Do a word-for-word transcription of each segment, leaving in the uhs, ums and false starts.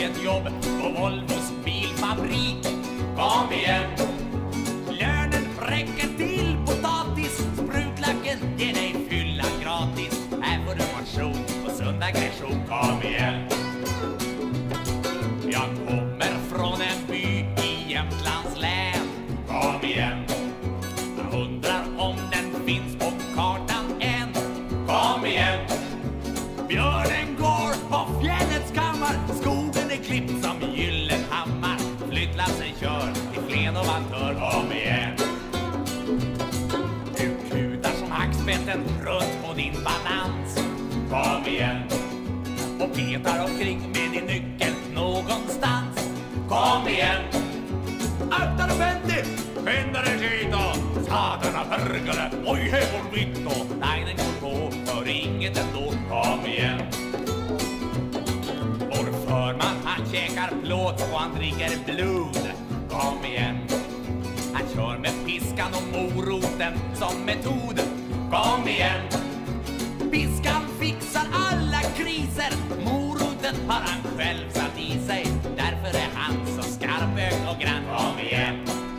ett jobb på Volvos bilfabrik. Kom igen. Lönen räcker till potatis. Sprutlacken ger dig fylla gratis. Här får du motion och sunda gräsjon. Kom igen. Jag kommer från en by i Jämtlands län. Kom igen. Jag undrar om den finns på kartan än. Kom igen. Björnen går på fjällets kammar. Skogen är klippt som Gyllenhammar. Flyttlassen kör till Flen och Vantör. Kom igen. Du kutar som hackspetten runt på din balans. Kom igen. Och petar omkring med din nyckel någonstans. Kom igen. Akta dig Bendy, skynda dig hit då. Saderna pergare, oj hevor vitt då. Nej, den går på, för inget ändå. Kom igen. Vår förman, han käkar plåt och han dricker blod. Kom igen. Han kör med piskan och moroten som metod. Kom igen. Piskan fixar alla kriser. Moroten har han själv satt i sig. Därför är han så skarpögd och grann. Kom igen.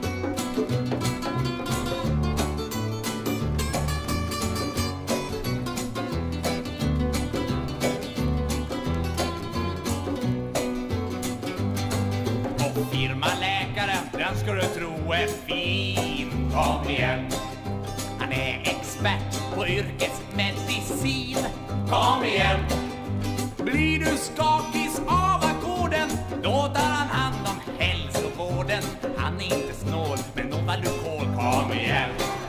Och firmaläkare, den ska du tro är fin. Kom igen. Han är expert på yrkesmedicin. Kom igen. Blir du skakis av ackorden, då tar han hand om hälsovården. Han är inte snål, men nog var du kol. Kom igen.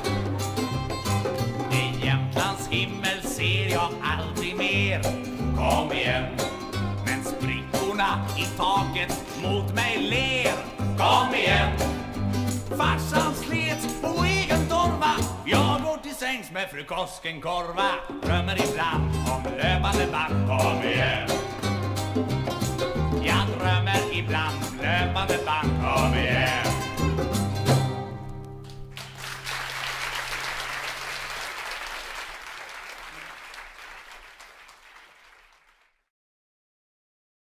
I Jämtlands himmel ser jag aldrig mer. Kom igen. Men sprickorna i taket mot mig ler. Kom igen. Farsan slets på egen torva. Jag går till sängs med fru Koskenkorva. Drömmer ibland om löpande band. Kom igen. Jag drömmer ibland om löpande band. Kom igen.